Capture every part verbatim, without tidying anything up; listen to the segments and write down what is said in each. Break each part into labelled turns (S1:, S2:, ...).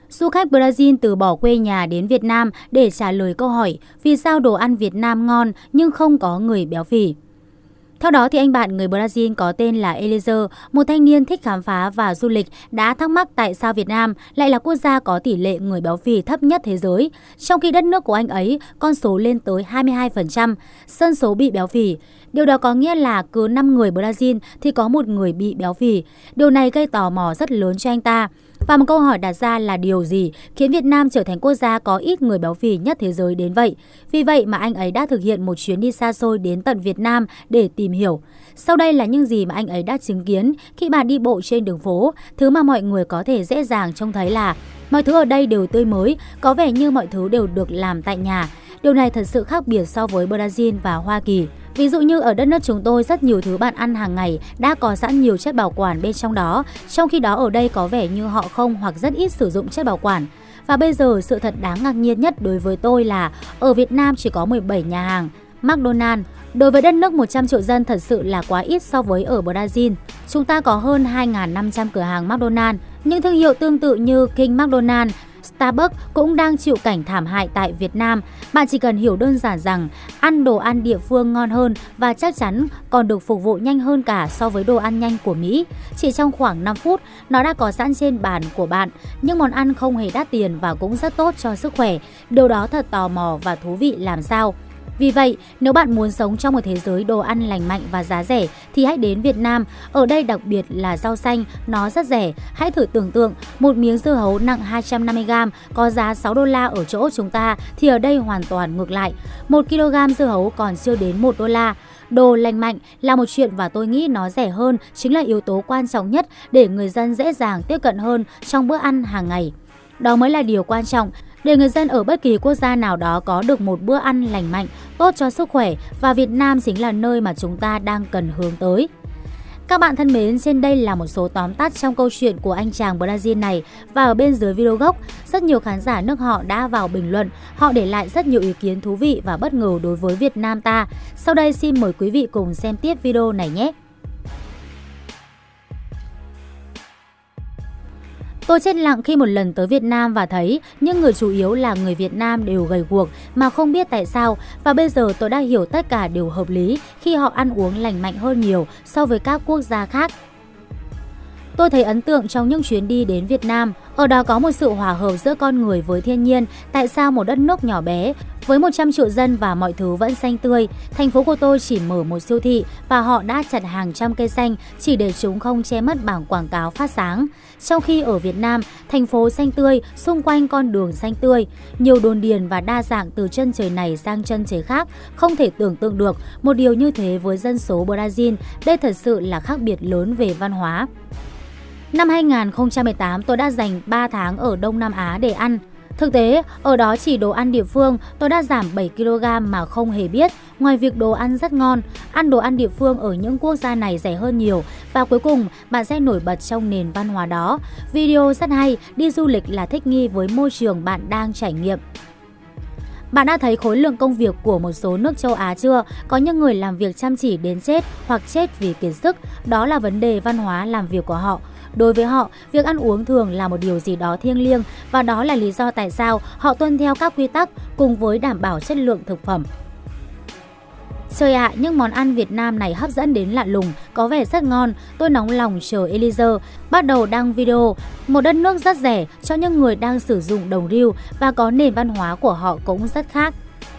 S1: Du khách Brazil từ bỏ quê nhà đến Việt Nam để trả lời câu hỏi vì sao đồ ăn Việt Nam ngon nhưng không có người béo phì. Theo đó, thì anh bạn người Brazil có tên là Eliezer, một thanh niên thích khám phá và du lịch, đã thắc mắc tại sao Việt Nam lại là quốc gia có tỷ lệ người béo phì thấp nhất thế giới, trong khi đất nước của anh ấy con số lên tới hai mươi hai phần trăm dân số bị béo phì. Điều đó có nghĩa là cứ năm người Brazil thì có một người bị béo phì. Điều này gây tò mò rất lớn cho anh ta. Và một câu hỏi đặt ra là điều gì khiến Việt Nam trở thành quốc gia có ít người béo phì nhất thế giới đến vậy? Vì vậy mà anh ấy đã thực hiện một chuyến đi xa xôi đến tận Việt Nam để tìm hiểu. Sau đây là những gì mà anh ấy đã chứng kiến khi bạn đi bộ trên đường phố. Thứ mà mọi người có thể dễ dàng trông thấy là mọi thứ ở đây đều tươi mới, có vẻ như mọi thứ đều được làm tại nhà. Điều này thật sự khác biệt so với Brazil và Hoa Kỳ. Ví dụ như ở đất nước chúng tôi, rất nhiều thứ bạn ăn hàng ngày đã có sẵn nhiều chất bảo quản bên trong đó, trong khi đó ở đây có vẻ như họ không hoặc rất ít sử dụng chất bảo quản. Và bây giờ sự thật đáng ngạc nhiên nhất đối với tôi là ở Việt Nam chỉ có mười bảy nhà hàng McDonald's. Đối với đất nước một trăm triệu dân thật sự là quá ít so với ở Brazil. Chúng ta có hơn hai nghìn năm trăm cửa hàng McDonald's. Những thương hiệu tương tự như King McDonald, Starbucks cũng đang chịu cảnh thảm hại tại Việt Nam. Bạn chỉ cần hiểu đơn giản rằng ăn đồ ăn địa phương ngon hơn và chắc chắn còn được phục vụ nhanh hơn cả so với đồ ăn nhanh của Mỹ. Chỉ trong khoảng năm phút, nó đã có sẵn trên bàn của bạn. Những món ăn không hề đắt tiền và cũng rất tốt cho sức khỏe. Điều đó thật tò mò và thú vị làm sao. Vì vậy, nếu bạn muốn sống trong một thế giới đồ ăn lành mạnh và giá rẻ thì hãy đến Việt Nam. Ở đây đặc biệt là rau xanh, nó rất rẻ. Hãy thử tưởng tượng một miếng dưa hấu nặng hai trăm năm mươi gam có giá sáu đô la ở chỗ chúng ta thì ở đây hoàn toàn ngược lại. một ki lô gam dưa hấu còn chưa đến một đô la. Đồ lành mạnh là một chuyện và tôi nghĩ nó rẻ hơn chính là yếu tố quan trọng nhất để người dân dễ dàng tiếp cận hơn trong bữa ăn hàng ngày. Đó mới là điều quan trọng để người dân ở bất kỳ quốc gia nào đó có được một bữa ăn lành mạnh, tốt cho sức khỏe, và Việt Nam chính là nơi mà chúng ta đang cần hướng tới. Các bạn thân mến, trên đây là một số tóm tắt trong câu chuyện của anh chàng Brazil này, và ở bên dưới video gốc, rất nhiều khán giả nước họ đã vào bình luận, họ để lại rất nhiều ý kiến thú vị và bất ngờ đối với Việt Nam ta. Sau đây xin mời quý vị cùng xem tiếp video này nhé. Tôi chết lặng khi một lần tới Việt Nam và thấy những người chủ yếu là người Việt Nam đều gầy guộc mà không biết tại sao, và bây giờ tôi đã hiểu tất cả đều hợp lý khi họ ăn uống lành mạnh hơn nhiều so với các quốc gia khác. Tôi thấy ấn tượng trong những chuyến đi đến Việt Nam, ở đó có một sự hòa hợp giữa con người với thiên nhiên. Tại sao một đất nước nhỏ bé với một trăm triệu dân và mọi thứ vẫn xanh tươi? Thành phố của tôi chỉ mở một siêu thị và họ đã chặt hàng trăm cây xanh chỉ để chúng không che mất bảng quảng cáo phát sáng. Trong khi ở Việt Nam, thành phố xanh tươi, xung quanh con đường xanh tươi, nhiều đồn điền và đa dạng từ chân trời này sang chân trời khác, không thể tưởng tượng được một điều như thế với dân số Brazil. Đây thật sự là khác biệt lớn về văn hóa. Năm hai nghìn không trăm mười tám, tôi đã dành ba tháng ở Đông Nam Á để ăn. Thực tế, ở đó chỉ đồ ăn địa phương, tôi đã giảm bảy ki lô gam mà không hề biết. Ngoài việc đồ ăn rất ngon, ăn đồ ăn địa phương ở những quốc gia này rẻ hơn nhiều. Và cuối cùng, bạn sẽ nổi bật trong nền văn hóa đó. Video rất hay, đi du lịch là thích nghi với môi trường bạn đang trải nghiệm. Bạn đã thấy khối lượng công việc của một số nước châu Á chưa? Có những người làm việc chăm chỉ đến chết hoặc chết vì kiệt sức. Đó là vấn đề văn hóa làm việc của họ. Đối với họ, việc ăn uống thường là một điều gì đó thiêng liêng, và đó là lý do tại sao họ tuân theo các quy tắc cùng với đảm bảo chất lượng thực phẩm. Trời ạ, à, những món ăn Việt Nam này hấp dẫn đến lạ lùng, có vẻ rất ngon. Tôi nóng lòng chờ Eliezer bắt đầu đăng video. Một đất nước rất rẻ cho những người đang sử dụng đồng riu và có nền văn hóa của họ cũng rất khác.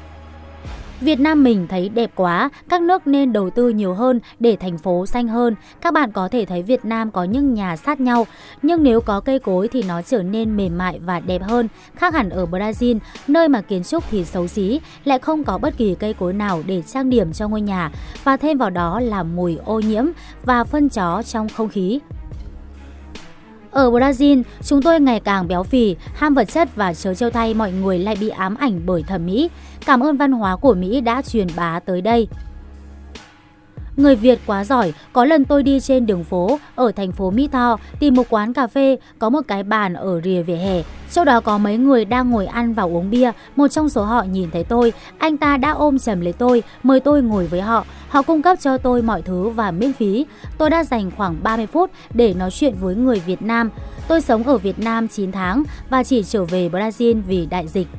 S1: Việt Nam mình thấy đẹp quá, các nước nên đầu tư nhiều hơn để thành phố xanh hơn. Các bạn có thể thấy Việt Nam có những nhà sát nhau, nhưng nếu có cây cối thì nó trở nên mềm mại và đẹp hơn. Khác hẳn ở Brazil, nơi mà kiến trúc thì xấu xí, lại không có bất kỳ cây cối nào để trang điểm cho ngôi nhà. Và thêm vào đó là mùi ô nhiễm và phân chó trong không khí. Ở Brazil, chúng tôi ngày càng béo phì, ham vật chất và trớ trêu thay mọi người lại bị ám ảnh bởi thẩm mỹ. Cảm ơn văn hóa của Mỹ đã truyền bá tới đây. Người Việt quá giỏi, có lần tôi đi trên đường phố ở thành phố Mỹ Tho tìm một quán cà phê, có một cái bàn ở rìa vỉa hè. Sau đó có mấy người đang ngồi ăn và uống bia, một trong số họ nhìn thấy tôi, anh ta đã ôm chầm lấy tôi, mời tôi ngồi với họ. Họ cung cấp cho tôi mọi thứ và miễn phí. Tôi đã dành khoảng ba mươi phút để nói chuyện với người Việt Nam. Tôi sống ở Việt Nam chín tháng và chỉ trở về Brazil vì đại dịch.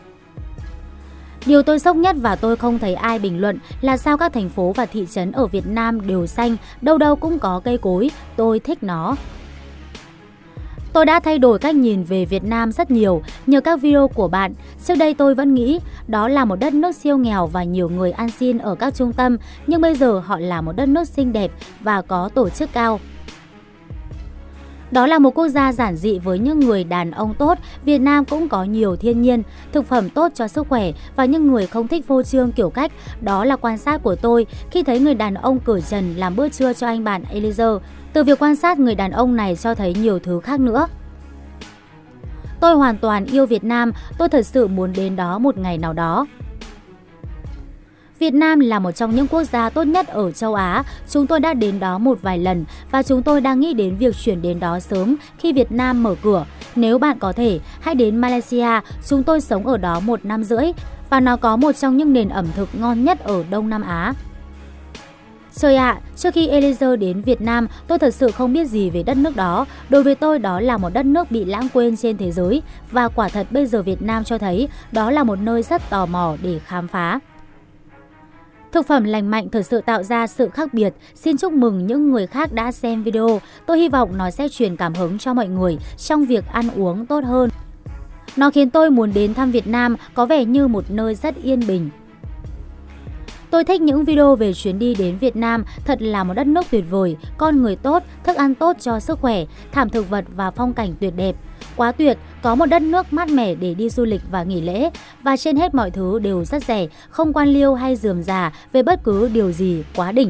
S1: Điều tôi sốc nhất và tôi không thấy ai bình luận là sao các thành phố và thị trấn ở Việt Nam đều xanh, đâu đâu cũng có cây cối, tôi thích nó. Tôi đã thay đổi cách nhìn về Việt Nam rất nhiều nhờ các video của bạn. Trước đây tôi vẫn nghĩ đó là một đất nước siêu nghèo và nhiều người ăn xin ở các trung tâm, nhưng bây giờ họ là một đất nước xinh đẹp và có tổ chức cao. Đó là một quốc gia giản dị với những người đàn ông tốt. Việt Nam cũng có nhiều thiên nhiên, thực phẩm tốt cho sức khỏe và những người không thích phô trương kiểu cách. Đó là quan sát của tôi khi thấy người đàn ông cởi trần làm bữa trưa cho anh bạn Eliezer. Từ việc quan sát người đàn ông này cho thấy nhiều thứ khác nữa. Tôi hoàn toàn yêu Việt Nam, tôi thật sự muốn đến đó một ngày nào đó. Việt Nam là một trong những quốc gia tốt nhất ở châu Á. Chúng tôi đã đến đó một vài lần và chúng tôi đang nghĩ đến việc chuyển đến đó sớm khi Việt Nam mở cửa. Nếu bạn có thể, hãy đến Malaysia. Chúng tôi sống ở đó một năm rưỡi và nó có một trong những nền ẩm thực ngon nhất ở Đông Nam Á. Trời ạ, à, trước khi Eliezer đến Việt Nam, tôi thật sự không biết gì về đất nước đó. Đối với tôi, đó là một đất nước bị lãng quên trên thế giới. Và quả thật bây giờ Việt Nam cho thấy đó là một nơi rất tò mò để khám phá. Thực phẩm lành mạnh thực sự tạo ra sự khác biệt. Xin chúc mừng những người khác đã xem video. Tôi hy vọng nó sẽ truyền cảm hứng cho mọi người trong việc ăn uống tốt hơn. Nó khiến tôi muốn đến thăm Việt Nam, có vẻ như một nơi rất yên bình. Tôi thích những video về chuyến đi đến Việt Nam, thật là một đất nước tuyệt vời, con người tốt, thức ăn tốt cho sức khỏe, thảm thực vật và phong cảnh tuyệt đẹp. Quá tuyệt, có một đất nước mát mẻ để đi du lịch và nghỉ lễ, và trên hết mọi thứ đều rất rẻ, không quan liêu hay rườm rà về bất cứ điều gì, quá đỉnh.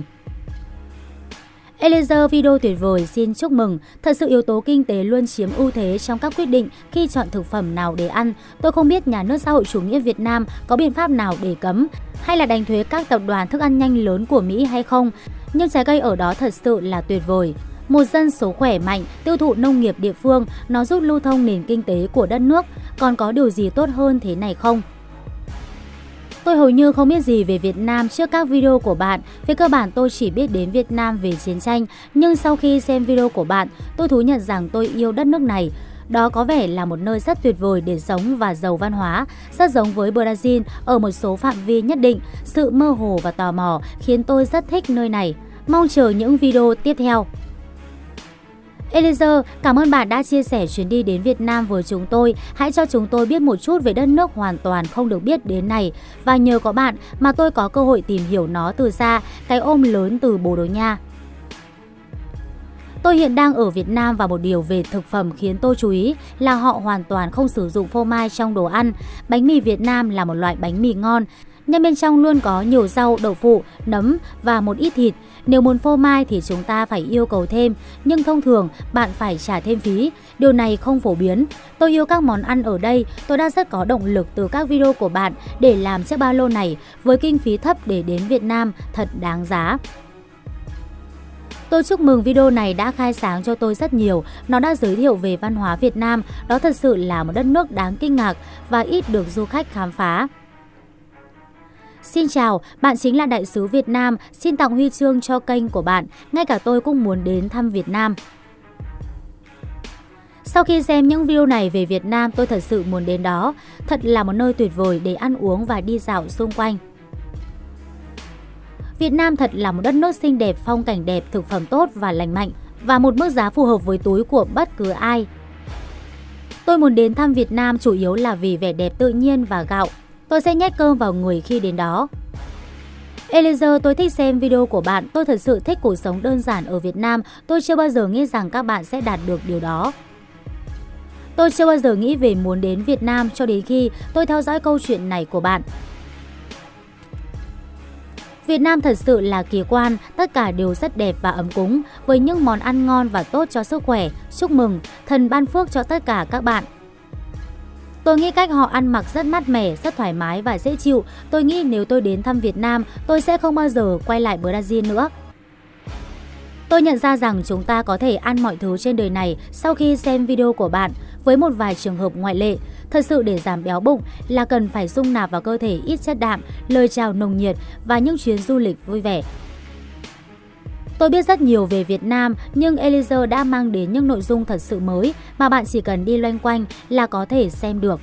S1: Eliezer, video tuyệt vời, xin chúc mừng. Thật sự yếu tố kinh tế luôn chiếm ưu thế trong các quyết định khi chọn thực phẩm nào để ăn. Tôi không biết nhà nước xã hội chủ nghĩa Việt Nam có biện pháp nào để cấm hay là đánh thuế các tập đoàn thức ăn nhanh lớn của Mỹ hay không, nhưng trái cây ở đó thật sự là tuyệt vời. Một dân số khỏe mạnh, tiêu thụ nông nghiệp địa phương, nó giúp lưu thông nền kinh tế của đất nước. Còn có điều gì tốt hơn thế này không? Tôi hầu như không biết gì về Việt Nam trước các video của bạn. Về cơ bản tôi chỉ biết đến Việt Nam về chiến tranh, nhưng sau khi xem video của bạn, tôi thú nhận rằng tôi yêu đất nước này. Đó có vẻ là một nơi rất tuyệt vời để sống và giàu văn hóa, rất giống với Brazil ở một số phạm vi nhất định. Sự mơ hồ và tò mò khiến tôi rất thích nơi này. Mong chờ những video tiếp theo. Eliezer, cảm ơn bạn đã chia sẻ chuyến đi đến Việt Nam với chúng tôi. Hãy cho chúng tôi biết một chút về đất nước hoàn toàn không được biết đến này. Và nhờ có bạn mà tôi có cơ hội tìm hiểu nó từ xa, cái ôm lớn từ Bồ Đào Nha. Tôi hiện đang ở Việt Nam và một điều về thực phẩm khiến tôi chú ý là họ hoàn toàn không sử dụng phô mai trong đồ ăn. Bánh mì Việt Nam là một loại bánh mì ngon, nhưng bên trong luôn có nhiều rau, đậu phụ, nấm và một ít thịt. Nếu muốn phô mai thì chúng ta phải yêu cầu thêm, nhưng thông thường bạn phải trả thêm phí. Điều này không phổ biến. Tôi yêu các món ăn ở đây. Tôi đã rất có động lực từ các video của bạn để làm chiếc ba lô này với kinh phí thấp để đến Việt Nam, thật đáng giá. Tôi chúc mừng video này đã khai sáng cho tôi rất nhiều. Nó đã giới thiệu về văn hóa Việt Nam. Đó thật sự là một đất nước đáng kinh ngạc và ít được du khách khám phá. Xin chào, bạn chính là đại sứ Việt Nam. Xin tặng huy chương cho kênh của bạn. Ngay cả tôi cũng muốn đến thăm Việt Nam. Sau khi xem những video này về Việt Nam, tôi thật sự muốn đến đó. Thật là một nơi tuyệt vời để ăn uống và đi dạo xung quanh. Việt Nam thật là một đất nước xinh đẹp, phong cảnh đẹp, thực phẩm tốt và lành mạnh, và một mức giá phù hợp với túi của bất cứ ai. Tôi muốn đến thăm Việt Nam chủ yếu là vì vẻ đẹp tự nhiên và gạo. Tôi sẽ nhét cơm vào người khi đến đó. Eliezer, tôi thích xem video của bạn. Tôi thật sự thích cuộc sống đơn giản ở Việt Nam. Tôi chưa bao giờ nghĩ rằng các bạn sẽ đạt được điều đó. Tôi chưa bao giờ nghĩ về muốn đến Việt Nam cho đến khi tôi theo dõi câu chuyện này của bạn. Việt Nam thật sự là kỳ quan, tất cả đều rất đẹp và ấm cúng, với những món ăn ngon và tốt cho sức khỏe. Chúc mừng, thần ban phước cho tất cả các bạn. Tôi nghĩ cách họ ăn mặc rất mát mẻ, rất thoải mái và dễ chịu. Tôi nghĩ nếu tôi đến thăm Việt Nam, tôi sẽ không bao giờ quay lại Brazil nữa. Tôi nhận ra rằng chúng ta có thể ăn mọi thứ trên đời này sau khi xem video của bạn, với một vài trường hợp ngoại lệ. Thật sự để giảm béo bụng là cần phải dung nạp vào cơ thể ít chất đạm, lời chào nồng nhiệt và những chuyến du lịch vui vẻ. Tôi biết rất nhiều về Việt Nam, nhưng Eliezer đã mang đến những nội dung thật sự mới mà bạn chỉ cần đi loanh quanh là có thể xem được.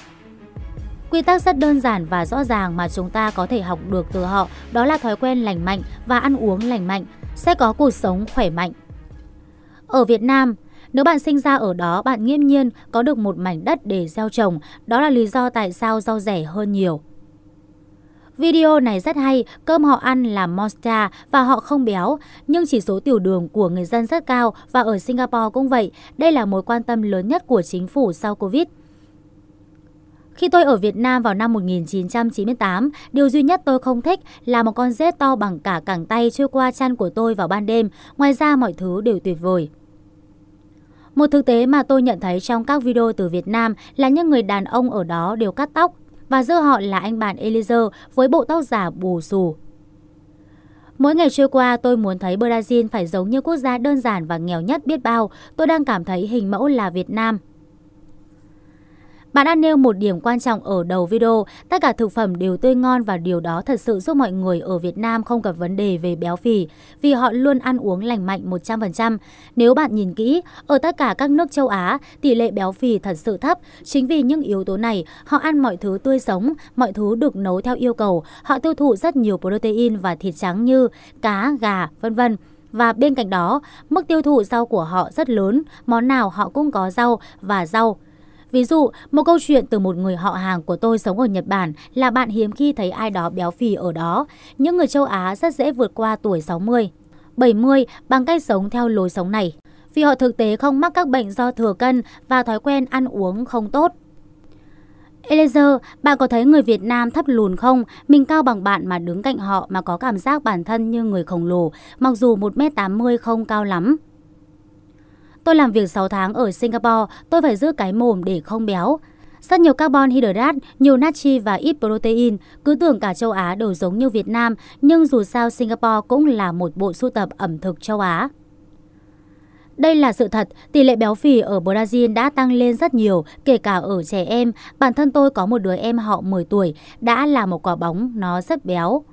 S1: Quy tắc rất đơn giản và rõ ràng mà chúng ta có thể học được từ họ, đó là thói quen lành mạnh và ăn uống lành mạnh, sẽ có cuộc sống khỏe mạnh. Ở Việt Nam, nếu bạn sinh ra ở đó, bạn nghiễm nhiên có được một mảnh đất để gieo trồng, đó là lý do tại sao rau rẻ hơn nhiều. Video này rất hay, cơm họ ăn là Monster và họ không béo, nhưng chỉ số tiểu đường của người dân rất cao và ở Singapore cũng vậy. Đây là mối quan tâm lớn nhất của chính phủ sau Covid. Khi tôi ở Việt Nam vào năm một nghìn chín trăm chín mươi tám, điều duy nhất tôi không thích là một con rết to bằng cả cẳng tay trôi qua chân của tôi vào ban đêm, ngoài ra mọi thứ đều tuyệt vời. Một thực tế mà tôi nhận thấy trong các video từ Việt Nam là những người đàn ông ở đó đều cắt tóc, và giữa họ là anh bạn Eliezer với bộ tóc giả bù xù. Mỗi ngày trôi qua tôi muốn thấy Brazil phải giống như quốc gia đơn giản và nghèo nhất biết bao. Tôi đang cảm thấy hình mẫu là Việt Nam. Bạn đã nêu một điểm quan trọng ở đầu video, tất cả thực phẩm đều tươi ngon và điều đó thật sự giúp mọi người ở Việt Nam không gặp vấn đề về béo phì vì họ luôn ăn uống lành mạnh một trăm phần trăm. Nếu bạn nhìn kỹ, ở tất cả các nước châu Á, tỷ lệ béo phì thật sự thấp. Chính vì những yếu tố này, họ ăn mọi thứ tươi sống, mọi thứ được nấu theo yêu cầu, họ tiêu thụ rất nhiều protein và thịt trắng như cá, gà, vân vân. Và bên cạnh đó, mức tiêu thụ rau của họ rất lớn, món nào họ cũng có rau và rau. Ví dụ, một câu chuyện từ một người họ hàng của tôi sống ở Nhật Bản là bạn hiếm khi thấy ai đó béo phì ở đó. Những người châu Á rất dễ vượt qua tuổi sáu mươi, bảy mươi bằng cách sống theo lối sống này, vì họ thực tế không mắc các bệnh do thừa cân và thói quen ăn uống không tốt. Eliezer, bạn có thấy người Việt Nam thấp lùn không? Mình cao bằng bạn mà đứng cạnh họ mà có cảm giác bản thân như người khổng lồ, mặc dù một mét tám mươi không cao lắm. Tôi làm việc sáu tháng ở Singapore, tôi phải giữ cái mồm để không béo. Rất nhiều carbon hydrate, nhiều natri và ít protein. Cứ tưởng cả châu Á đều giống như Việt Nam, nhưng dù sao Singapore cũng là một bộ sưu tập ẩm thực châu Á. Đây là sự thật, tỷ lệ béo phì ở Brazil đã tăng lên rất nhiều, kể cả ở trẻ em. Bản thân tôi có một đứa em họ mười tuổi, đã là một quả bóng, nó rất béo.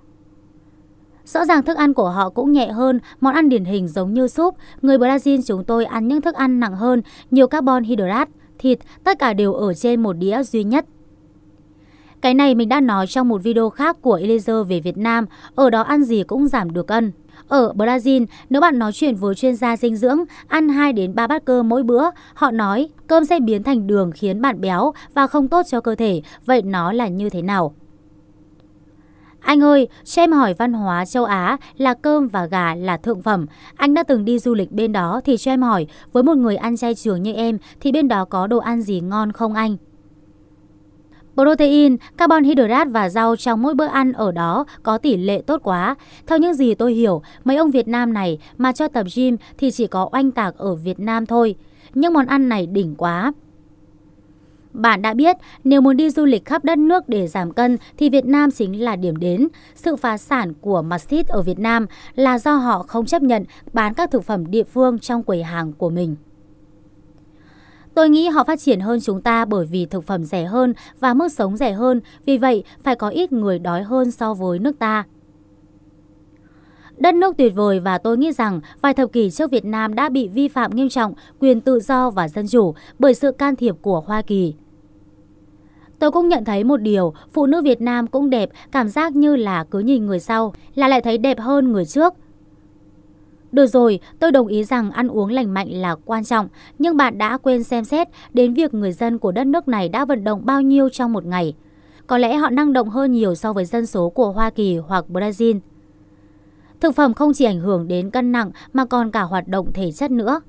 S1: Rõ ràng thức ăn của họ cũng nhẹ hơn, món ăn điển hình giống như súp. Người Brazil chúng tôi ăn những thức ăn nặng hơn, nhiều carbon hydrate, thịt, tất cả đều ở trên một đĩa duy nhất. Cái này mình đã nói trong một video khác của Eliezer về Việt Nam, ở đó ăn gì cũng giảm được cân. Ở Brazil, nếu bạn nói chuyện với chuyên gia dinh dưỡng, ăn hai đến ba bát cơm mỗi bữa, họ nói cơm sẽ biến thành đường khiến bạn béo và không tốt cho cơ thể. Vậy nó là như thế nào? Anh ơi, cho em hỏi văn hóa châu Á là cơm và gà là thượng phẩm. Anh đã từng đi du lịch bên đó thì cho em hỏi, với một người ăn chay trường như em thì bên đó có đồ ăn gì ngon không anh? Protein, carbon hydrate và rau trong mỗi bữa ăn ở đó có tỷ lệ tốt quá. Theo những gì tôi hiểu, mấy ông Việt Nam này mà cho tập gym thì chỉ có oanh tạc ở Việt Nam thôi. Nhưng món ăn này đỉnh quá. Bạn đã biết, nếu muốn đi du lịch khắp đất nước để giảm cân thì Việt Nam chính là điểm đến. Sự phá sản của Maxit ở Việt Nam là do họ không chấp nhận bán các thực phẩm địa phương trong quầy hàng của mình. Tôi nghĩ họ phát triển hơn chúng ta bởi vì thực phẩm rẻ hơn và mức sống rẻ hơn, vì vậy phải có ít người đói hơn so với nước ta. Đất nước tuyệt vời và tôi nghĩ rằng vài thập kỷ trước Việt Nam đã bị vi phạm nghiêm trọng quyền tự do và dân chủ bởi sự can thiệp của Hoa Kỳ. Tôi cũng nhận thấy một điều, phụ nữ Việt Nam cũng đẹp, cảm giác như là cứ nhìn người sau là lại thấy đẹp hơn người trước. Được rồi, tôi đồng ý rằng ăn uống lành mạnh là quan trọng, nhưng bạn đã quên xem xét đến việc người dân của đất nước này đã vận động bao nhiêu trong một ngày. Có lẽ họ năng động hơn nhiều so với dân số của Hoa Kỳ hoặc Brazil. Thực phẩm không chỉ ảnh hưởng đến cân nặng mà còn cả hoạt động thể chất nữa.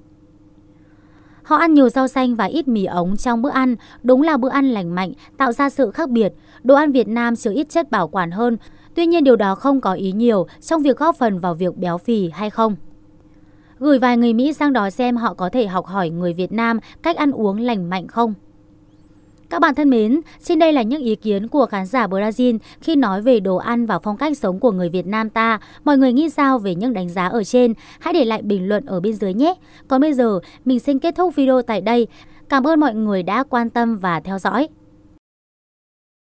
S1: Họ ăn nhiều rau xanh và ít mì ống trong bữa ăn, đúng là bữa ăn lành mạnh, tạo ra sự khác biệt. Đồ ăn Việt Nam chứa ít chất bảo quản hơn, tuy nhiên điều đó không có ý nhiều trong việc góp phần vào việc béo phì hay không. Gửi vài người Mỹ sang đó xem họ có thể học hỏi người Việt Nam cách ăn uống lành mạnh không. Các bạn thân mến, trên đây là những ý kiến của khán giả Brazil khi nói về đồ ăn và phong cách sống của người Việt Nam ta. Mọi người nghĩ sao về những đánh giá ở trên? Hãy để lại bình luận ở bên dưới nhé. Còn bây giờ, mình xin kết thúc video tại đây. Cảm ơn mọi người đã quan tâm và theo dõi.